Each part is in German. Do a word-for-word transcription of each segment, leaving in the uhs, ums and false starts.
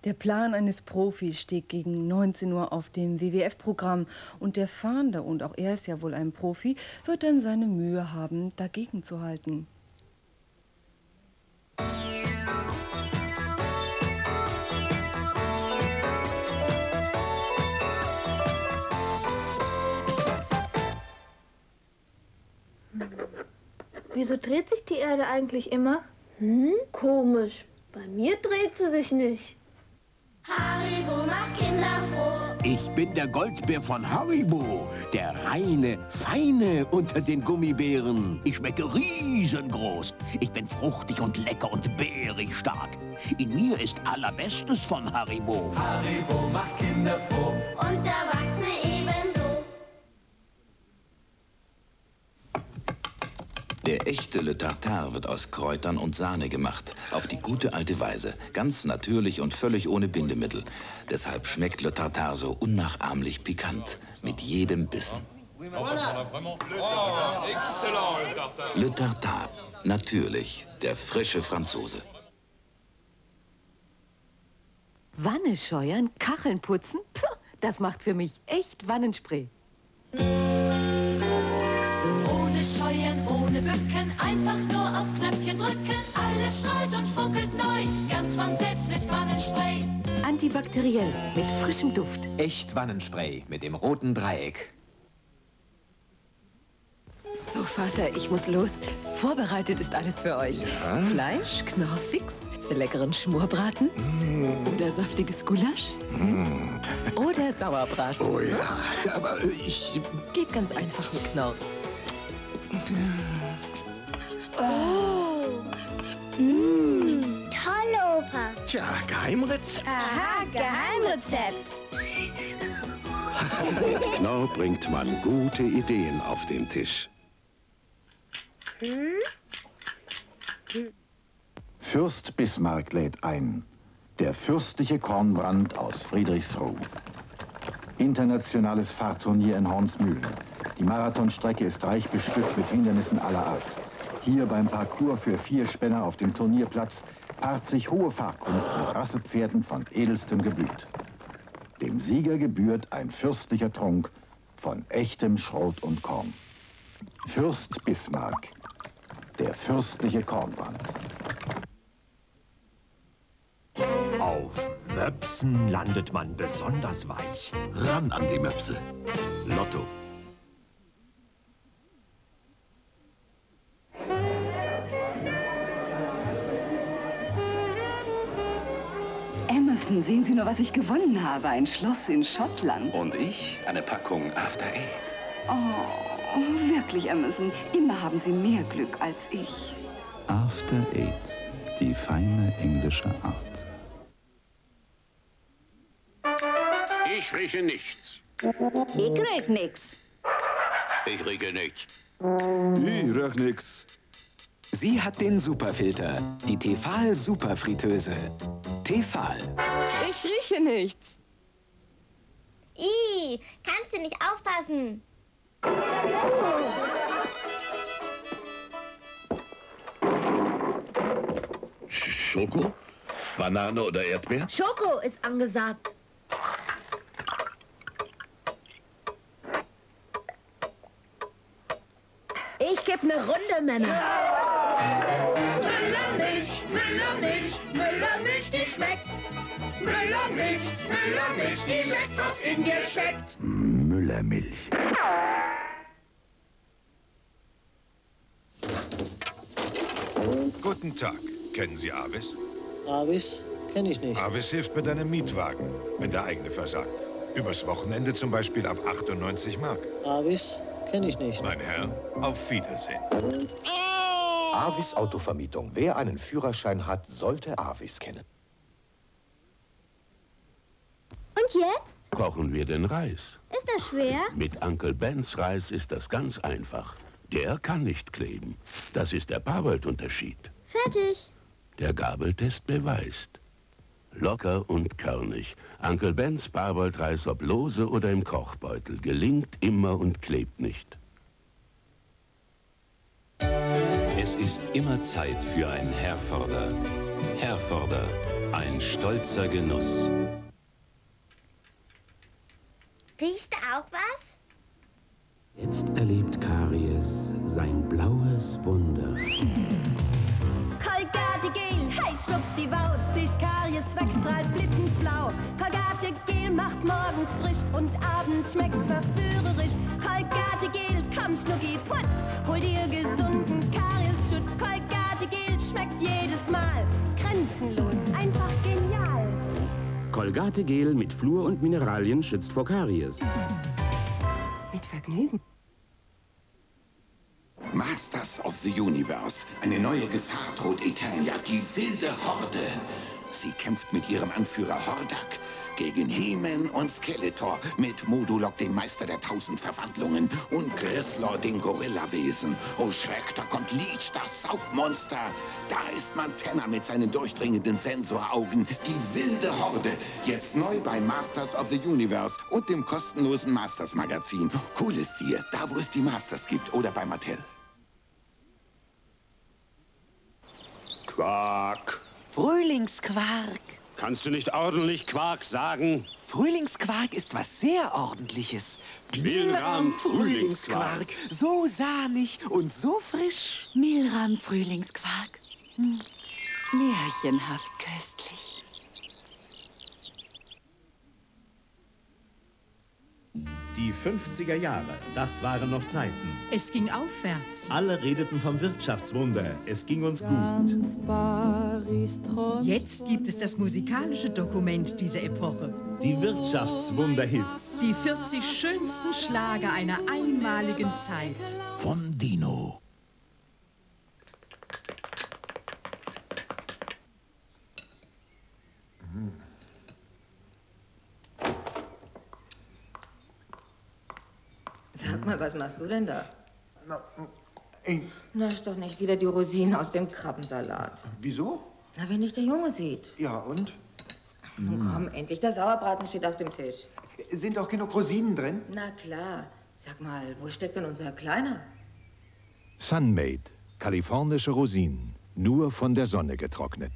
Der Plan eines Profis steht gegen neunzehn Uhr auf dem W W F-Programm. Und der Fahnder, und auch er ist ja wohl ein Profi, wird dann seine Mühe haben, dagegen zu halten. Wieso dreht sich die Erde eigentlich immer? Hm, komisch. Bei mir dreht sie sich nicht. Haribo macht Kinder froh. Ich bin der Goldbär von Haribo, der reine, feine unter den Gummibären. Ich schmecke riesengroß. Ich bin fruchtig und lecker und bärig stark. In mir ist Allerbestes von Haribo. Haribo macht Kinder froh. Und Erwachsene ebenso. Der echte Le Tartare wird aus Kräutern und Sahne gemacht. Auf die gute alte Weise. Ganz natürlich und völlig ohne Bindemittel. Deshalb schmeckt Le Tartare so unnachahmlich pikant. Mit jedem Bissen. Le Tartare. Natürlich. Der frische Franzose. Wanne scheuern, Kacheln putzen? Puh, das macht für mich echt Wannenspray. Ohne Scheuen, ohne Bücken, einfach nur aufs Knöpfchen drücken. Alles strahlt und funkelt neu, ganz von selbst mit Wannenspray. Antibakteriell, mit frischem Duft. Echt Wannenspray mit dem roten Dreieck. So, Vater, ich muss los. Vorbereitet ist alles für euch. Ja? Fleisch, Knorrfix, für leckeren Schmorbraten. Mm. Oder saftiges Gulasch. Mm. Oder Sauerbraten. Oh ja, aber ich... Geht ganz einfach mit Knorr. Oh. Mm. Toll, Opa. Tja, Geheimrezept. Aha, Geheimrezept. Mit Knorr bringt man gute Ideen auf den Tisch. Hm? Fürst Bismarck lädt ein. Der fürstliche Kornbrand aus Friedrichsruh. Internationales Fahrturnier in Hornsmühlen. Die Marathonstrecke ist reich bestückt mit Hindernissen aller Art. Hier beim Parcours für vier Spänner auf dem Turnierplatz paart sich hohe Fahrkunst mit Rassepferden von edelstem Geblüt. Dem Sieger gebührt ein fürstlicher Trunk von echtem Schrot und Korn. Fürst Bismarck, der fürstliche Kornbrand. Auf Möpsen landet man besonders weich. Ran an die Möpse. Lotto. Emerson, sehen Sie nur, was ich gewonnen habe. Ein Schloss in Schottland. Und ich eine Packung After Eight. Oh, wirklich, Emerson. Immer haben Sie mehr Glück als ich. After Eight. Die feine englische Art. Ich rieche nichts. Ich riech nix. Ich rieche nichts. Ich riech nix. Sie hat den Superfilter, die Tefal Superfritteuse. Tefal. Ich rieche nichts. Ih, kannst du nicht aufpassen? Schoko? Banane oder Erdbeer? Schoko ist angesagt. Ich geb ne Runde, Männer. Müllermilch, Müllermilch, Müllermilch, die schmeckt. Müllermilch, Müllermilch, die leckt, was in dir steckt. Müllermilch. Guten Tag. Kennen Sie Avis? Avis kenne ich nicht. Avis hilft mit einem Mietwagen, wenn der eigene versagt. Übers Wochenende zum Beispiel ab achtundneunzig Mark. Avis kenne ich nicht. Mein Herr, auf Wiedersehen. Avis Autovermietung. Wer einen Führerschein hat, sollte Avis kennen. Und jetzt? Kochen wir den Reis. Ist das schwer? Mit Uncle Bens Reis ist das ganz einfach. Der kann nicht kleben. Das ist der Parboiled-Unterschied. Fertig. Der Gabeltest beweist. Locker und körnig. Uncle Bens Parboiled-Reis, ob lose oder im Kochbeutel, gelingt immer und klebt nicht. Es ist immer Zeit für ein Herforder. Herforder. Ein stolzer Genuss. Riechst du auch was? Jetzt erlebt Karies sein blaues Wunder. Colgate Gel, hey schwuppdiwau, zischt Karies weg, strahlt blitzend blau. Colgate Gel macht morgens frisch und abends schmeckt's verführerisch. Colgate Gel, komm Schnucki, putz, hol dir gesunden Kariesschutz. Colgate Gel schmeckt jedes Mal grenzenlos, einfach genial. Colgate Gel mit Fluor und Mineralien schützt vor Karies. Mit Vergnügen. Masters of the Universe. Eine neue Gefahr droht Eternia, die wilde Horde. Sie kämpft mit ihrem Anführer Hordak gegen He-Man und Skeletor, mit Modulok, dem Meister der tausend Verwandlungen, und Grislor, den Gorillawesen. Oh Schreck, da kommt Leech, das Saugmonster. Da ist Mantenna mit seinen durchdringenden Sensoraugen. Die wilde Horde. Jetzt neu bei Masters of the Universe und dem kostenlosen Masters-Magazin. Hol es dir, da wo es die Masters gibt, oder bei Mattel. Quark. Frühlingsquark. Kannst du nicht ordentlich Quark sagen? Frühlingsquark ist was sehr Ordentliches. Milram Frühlingsquark. So sahnig und so frisch. Milram Frühlingsquark. Hm. Märchenhaft köstlich. Die fünfziger Jahre, das waren noch Zeiten. Es ging aufwärts. Alle redeten vom Wirtschaftswunder. Es ging uns gut. Jetzt gibt es das musikalische Dokument dieser Epoche. Die Wirtschaftswunder-Hits. Die vierzig schönsten Schlager einer einmaligen Zeit. Von Dino. Sag mal, was machst du denn da? Na, ich... Na, ist doch nicht wieder die Rosinen aus dem Krabbensalat. Wieso? Na, wenn dich der Junge sieht. Ja, und? Nun komm, endlich, der Sauerbraten steht auf dem Tisch. Sind doch genug Rosinen drin? Na klar. Sag mal, wo steckt denn unser Kleiner? Sunmade, kalifornische Rosinen, nur von der Sonne getrocknet.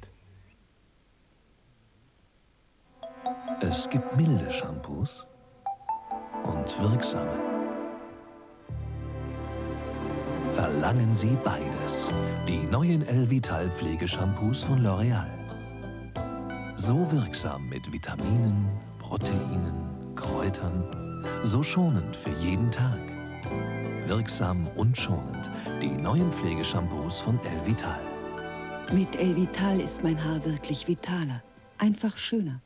Es gibt milde Shampoos und wirksame. Verlangen Sie beides. Die neuen Elvital Pflegeshampoos von L'Oreal. So wirksam mit Vitaminen, Proteinen, Kräutern. So schonend für jeden Tag. Wirksam und schonend. Die neuen Pflegeshampoos von Elvital. Mit Elvital ist mein Haar wirklich vitaler. Einfach schöner.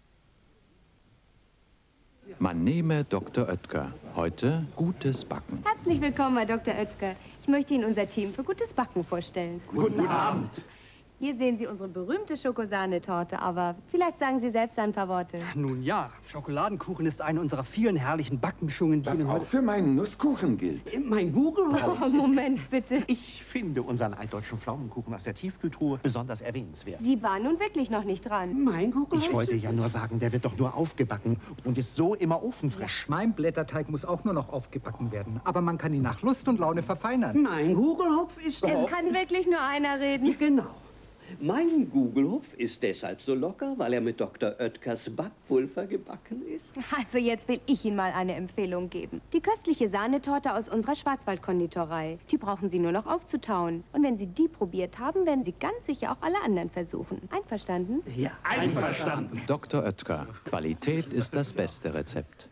Man nehme Doktor Oetker. Heute gutes Backen. Herzlich willkommen, Herr Doktor Oetker. Ich möchte Ihnen unser Team für gutes Backen vorstellen. Guten Abend. Hier sehen Sie unsere berühmte Schokosahnetorte, aber vielleicht sagen Sie selbst ein paar Worte. Nun ja, Schokoladenkuchen ist eine unserer vielen herrlichen Backmischungen, die Was Ihnen auch für meinen Nusskuchen gilt. Mein Google. Oh, Moment, bitte. Ich finde unseren altdeutschen Pflaumenkuchen aus der Tiefkühltruhe besonders erwähnenswert. Sie waren nun wirklich noch nicht dran. Mein Google. Ich wollte ja nur sagen, der wird doch nur aufgebacken und ist so immer ofenfrisch. Mein Blätterteig muss auch nur noch aufgebacken werden, aber man kann ihn nach Lust und Laune verfeinern. Mein Google-Hupf ist doch... Es kann wirklich nur einer reden. Genau. Mein Gugelhupf ist deshalb so locker, weil er mit Doktor Oetkers Backpulver gebacken ist. Also jetzt will ich Ihnen mal eine Empfehlung geben. Die köstliche Sahnetorte aus unserer Schwarzwaldkonditorei. Die brauchen Sie nur noch aufzutauen. Und wenn Sie die probiert haben, werden Sie ganz sicher auch alle anderen versuchen. Einverstanden? Ja, einverstanden. Doktor Oetker. Qualität ist das beste Rezept.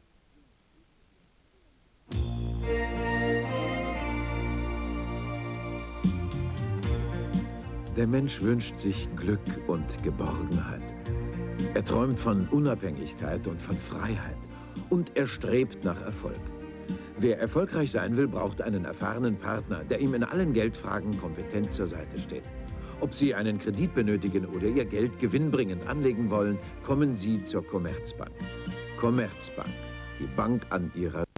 Der Mensch wünscht sich Glück und Geborgenheit. Er träumt von Unabhängigkeit und von Freiheit. Und er strebt nach Erfolg. Wer erfolgreich sein will, braucht einen erfahrenen Partner, der ihm in allen Geldfragen kompetent zur Seite steht. Ob Sie einen Kredit benötigen oder Ihr Geld gewinnbringend anlegen wollen, kommen Sie zur Commerzbank. Commerzbank, die Bank an Ihrer